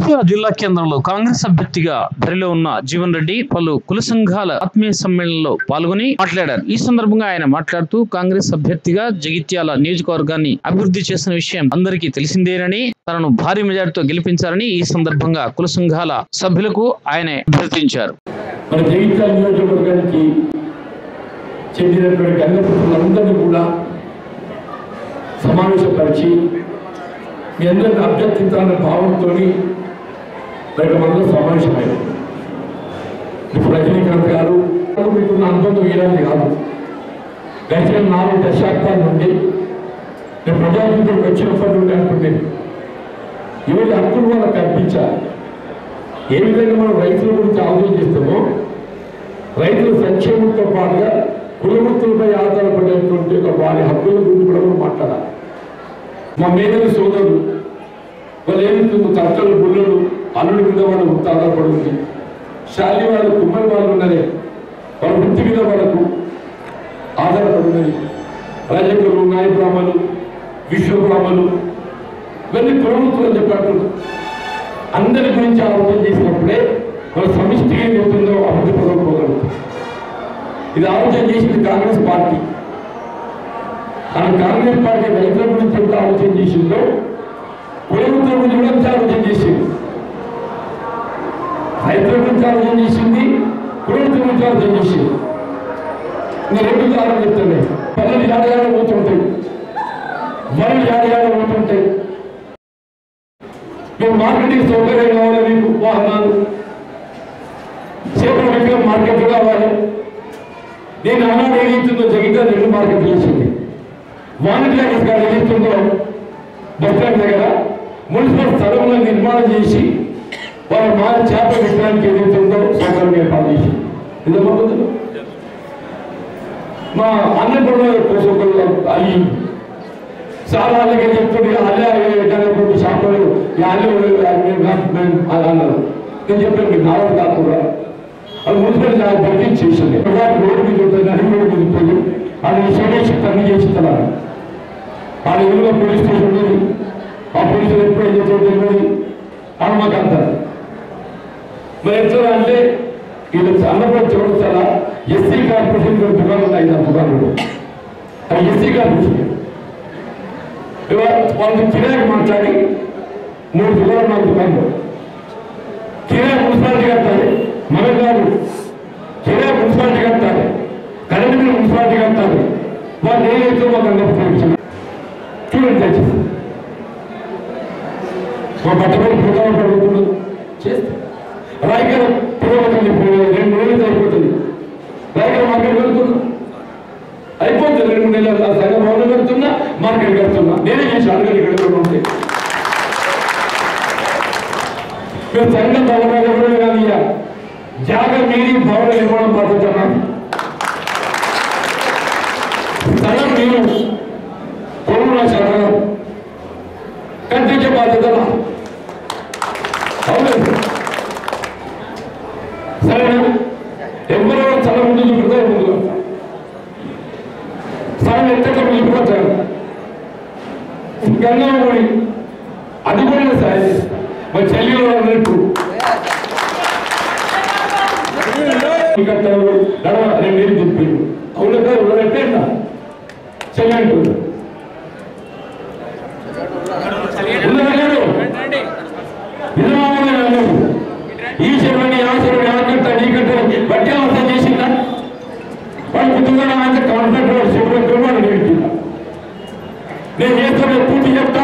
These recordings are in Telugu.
జగిత్యాల జిల్లా కేంద్రంలో కాంగ్రెస్ అభ్యర్థిగా బరిలో ఉన్న జీవన్ రెడ్డి పలు కుల సంఘాల ఆత్మీయ సమ్మేళనంలో పాల్గొని మాట్లాడారు। ఈ సందర్భంగా ఆయన మాట్లాడుతూ కాంగ్రెస్ అభ్యర్థిగా జగిత్యాల నియోజకవర్గాన్ని అభివృద్ధి చేసిన విషయం అందరికీ తెలిసిందేనని, తనను భారీ మెజారిటీతో గెలిపించారని ఈ సందర్భంగా కుల సంఘాల సభ్యులకు ఆయన అభ్యర్థించారు। మన జగిత్యాల నియోజకవర్గానికి చెందినటువంటి గంగపుత్రులందరినీ కూడా సమావేశపరిచి మీ అందరిని అభ్యర్థించాలనే భావంతో మనలో సమావేశమైంది। ఇప్పుడు రజనీకాంత్ గారు మీకున్న అనుబంధం ఇలాంటి కాదు, గడిచిన 4 దశాబ్దాల నుండి నేను ప్రజాప్రతినిధులకు వచ్చినప్పటి నుండి అనుకునేది ఇవాళ హక్కులు వాళ్ళకి కల్పించాలి। ఏ విధంగా మనం రైతుల గురించి ఆలోచన చేస్తామో రైతుల సంక్షేమంతో పాటుగా కులవృత్తులపై ఆధారపడేటువంటి వారి హక్కుల గురించి కూడా మనం మాట్లాడాలి। మా మేధవి సోదరులు వాళ్ళు ఏమిటి కట్టలు బుల్లలు అల్లుడి మీద వాళ్ళ వృత్తి ఆధారపడుతుంది, శాలి వాళ్ళు కుమ్మరి వాళ్ళు ఉన్నది వాళ్ళ వృత్తి మీద వాళ్ళకు ఆధారపడున్నది, రజకులు నాయబ్రాహ్మలు విశ్వబ్రాహ్మలు ఇవన్నీ కులవృత్తులు అని చెప్పారు। అందరి గురించి ఆలోచన చేసినప్పుడే వాళ్ళ సమిష్టి ఏమవుతుందో అభివృద్ధి పదవుకోగలుగుతుంది। ఇది ఆలోచన చేసింది కాంగ్రెస్ పార్టీ। కాంగ్రెస్ పార్టీ రైతుల గురించి ఎంత ఆలోచన చేసిందో కులవృత్తుల గురించి కూడా ఎంత ఆలోచన చేసింది। రైతుల గురించి ఆలోచన చేసింది, కులవృత్తుల గురించి ఆలోచన చేసింది। నేను 2 ఉదాహరణలు చెప్తాను। పనులు యాడయాడ పోతుంటాయి, మరలు యాడయాడ పోతుంటాయి। మేము మార్కెటింగ్ సౌకర్యం కావాలి, మీకు వాహనాలు చేపల విక్రయం మార్కెట్ కావాలి। నేను ఆనాడు ఏదైతుందో జగిత్యాల 2 మార్కెట్ చేసింది, వాణిజ్యానికి గారు ఏదైతుందో బస్టాండ్ దగ్గర మున్సిపల్ స్థలంలో నిర్మాణం చేసి వారి చేపల విక్రయానికి ఏదైతుందో సౌకర్యం ఏర్పాటు చేసి ఇదమ్మా మా అన్నపూర్ణ కోసం అయ్యి చాలా అలాగే చెప్తుంది అల్లే షాపులు అన్నారు। నేను చెప్పాను మీకు నాలుగు కాకుండా అది మున్సిపల్ బడ్జెట్ చేసింది, రోడ్డు మీద ఉంటుంది, నడి రోడ్డు మీద ఉంటుంది, అది షెడేసి పని చేస్తున్నారు। వాళ్ళ ఎదురుగా పోలీస్ స్టేషన్ ఉన్నది, ఆ పోలీసులు ఎప్పుడు ఏం తెలియదు అని మాకు అంటారు। మరి ఎట్లా అంటే వీళ్ళు అన్నప్పుడు చూడతారా ఎస్సీ కార్పొరేషన్ దుకాణాలు ఉన్నాయి, ఆ దుకాణాలు అది ఎస్సీ కార్పొరేషన్ వాళ్ళకి కిరాయికి మాట్లాడి 3 దుకాణాలు నా దుకాణంలో కిరాయి మున్సిపాలిటీ కట్టాలి, మన కాదు కిరాయి మున్సిపాలిటీ కట్టాలి, కరెంట్ బిల్ మున్సిపాలిటీ కట్టాలి। వాళ్ళు ఏదైతే మాకు అందరూ చూడండి దయచేసి మా బట్టపడి ప్రోగ్రాం పడుతుంది చేస్తే రాయకర పురోగతి 2 రోజులు అయిపోతుంది, రాయకర మార్కెట్ వెళ్తున్నా అయిపోతుంది, 2 నెలలు ఆ సంఘ భవనం వెళ్తున్నా మార్కెట్ వెళ్తున్నా నేనే చేసి అడగలు ఇక్కడ ఉంటాయి। మేము సంఘ భవనాలు ఎవరు కానీ జాగ మీరి భవన నిర్మాణం పడుతున్నాం, స్థలం మీరు కొనుగోలు శాతం కట్టించే బాధ్యత అవునండి। సరేనా ఎవరో స్థలం ముందు చూపితే ముందు స్థలం ఎక్కడ చూపిపోతారు గంగామూడి అది కూడా సాయం చేస్తారు। మరి చెల్లిలో అన్నట్టు కట్టారు గడవ 2 ఏళ్ళు చెప్పారు, అవునా ఎవరంటే చెల్లి అంటున్నారు ఈ చెరువుని ఆ చెరువుని ఆ కట్ట నీ కట్ట బట్టి అవసరం చేసిందా వాళ్ళు కుటుంబం ఆయన కాన్ఫిడెంట్ చెరువు వాళ్ళు నేర్పిందా నేను చేస్తాను పూర్తి చెప్తా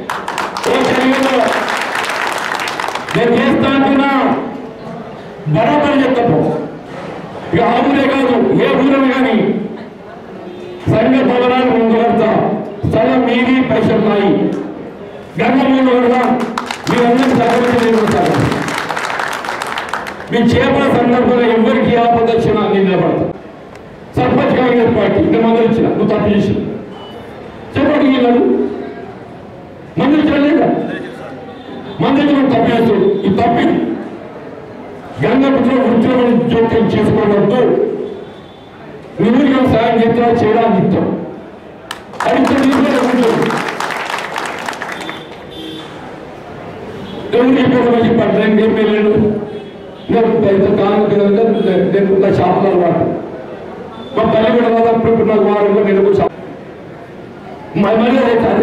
నేను చేస్తా అంటున్నా బరాబర్ చెప్తాను। ఇక ఆ ఊరే కాదు ఏ ఊరని కానీ సంఘ భవనాన్ని ముందు కడతా, స్థలం మీది పైసలు నాయి, గంగమూలు కడతా, మీరందరూ సహకరించారు। మీ చేపల సందర్భంగా ఎవరికి ఆపద వచ్చినా నిలబడతా। సర్పంచ్ కాంగ్రెస్ పార్టీ ఇంత మంది ఇచ్చిన నువ్వు తప్పు చేసిన చెప్పండి, వీళ్ళను మంది ఇచ్చలేదా మంది ఇచ్చిన తప్పు చేస్తాడు, ఈ తప్పి గంగపుత్ర వృత్తిలో జోక్యం చేసుకోవడంతో నువ్వు సాయం చేస్తా చేయడానికి ఇస్తాం అది ఎవరికి పెద్దమని పట్టడానికి ఏం వెళ్ళాడు నేను షాపులు అలవాటు మా తల్లి కూడా కదా అప్పుడు నాకు వారంలో నేను కూడా షాప్ మరీ అదే కాదు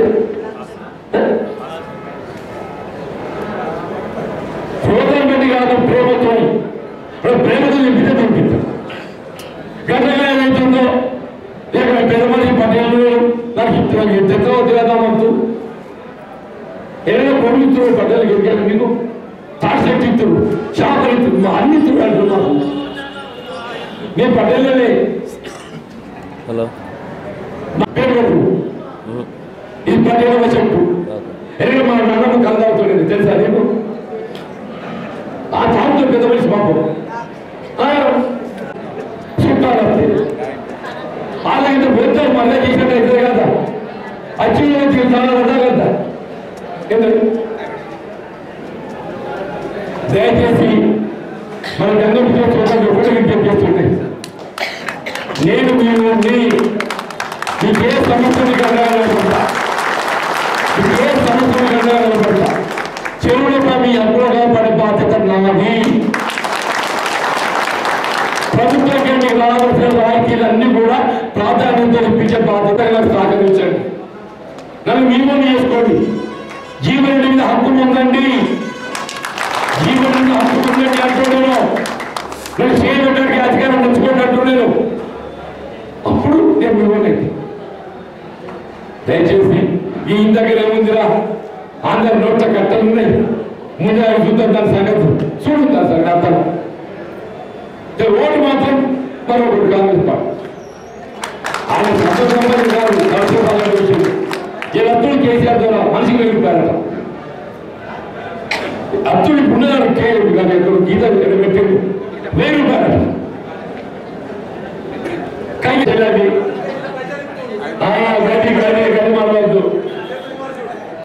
ప్రోగ్రాం పెట్టి కాదు ప్రేమతో ప్రేమతో నింపితే పంపిస్తాను గంటగా ఏమవుతుందో లేక పెద్ద మనిషి పట్టేళ్ళు నాకు చిత్రవతి వేద్దామంటూ ఏదైనా పొందుతున్నారు పట్టేళ్ళకి ఎదిగాను మీకు తాశక్తి ఇస్తుడు షాపులు ఇస్తుడు మా అన్ని ఇస్తుడు అంటున్నారు నేను పట్టేళ్ళనే హలో నా పేరు ఇది పట్టేళ్ళ చెప్పు ఎక్కడ మా నాన్నమ్మ కలదావుతుంది తెలుసా నీకు ఆ తాగుతో పెద్ద మనిషి పాపం చుట్టాలు అలాగే పెద్ద మళ్ళీ చేసినట్టు కదా అచ్చి చాలా వద్దా కదా దయచేసి మన గంగపుత్ర చూడండి ఒకటి విజ్ఞప్తి చేస్తుండే నేను మీకే సమస్యని కలగాలనుకుంటా మీకే సమస్యని కలగాలనుకుంటా చెరువులపై మీ అగ్రగా పడే బాధ్యత నాది ప్రభుత్వంగా మీకు రావాల్సిన రాయితీలన్నీ కూడా ప్రాధాన్యత ఇప్పించే బాధ్యతగా సహకరించండి నన్ను మీరు చేసుకోండి జీవనుడి మీద హక్కు ఉందండి జీవనుడి మీద హక్కు ఉందండి అంటున్నాను నేను చేయడానికి అధికారం ఉంచుకోండి అంటున్నాను అప్పుడు నేను మిమ్మల్ని దయచేసి ఈ దగ్గర ఏముందిరా అందరి నోట్ల కట్టలు ఉన్నాయి ముందు ఆయన చూద్దాం దాని సంగతి చూడుందా సార్ అర్థం ఓటు మాత్రం మరొకటి కాంగ్రెస్ పార్టీ ఆయన సంతోషం కాదు నరసింహారావు విషయం ఈ అత్తుడు కేసీఆర్ ద్వారా మనిషికి వెళ్ళిపోయారట అత్తుడు పుణ్యాలు కేలు కానీ ఎక్కడ గీతలు ఎడబెట్టి 1000 రూపాయలు కై చెల్లాలి